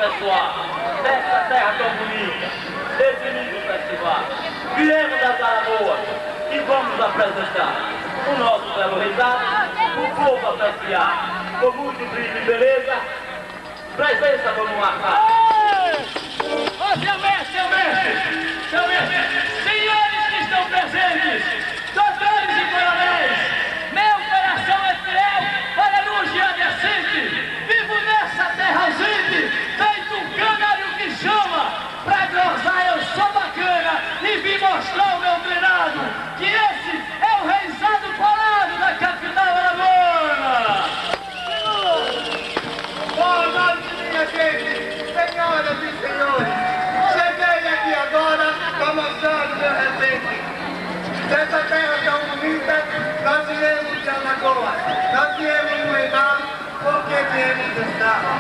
pessoal, dessa terra tão bonita, desse lindo festival. Viemos das Alagoas e vamos apresentar o nosso belo reisado, o povo apreciar, com muito brilho e beleza, presença vamos marcar. Ô, seu mestre, senhores que estão presentes, doutores e coronéis, meu coração é fiel para a luz decente, vivo nessa terra ausente, feito um canário que chama, pra glosar eu sou bacana e vim mostrar o meu treinado, que esse é o reizado colado da capital alagoana. Boa noite, minha gente, senhoras e senhores, cheguei aqui agora para mostrar o meu repente. Dessa terra tão bonita, nós viemos de Alagoas, nós viemos no reinado, porque viemos dançar.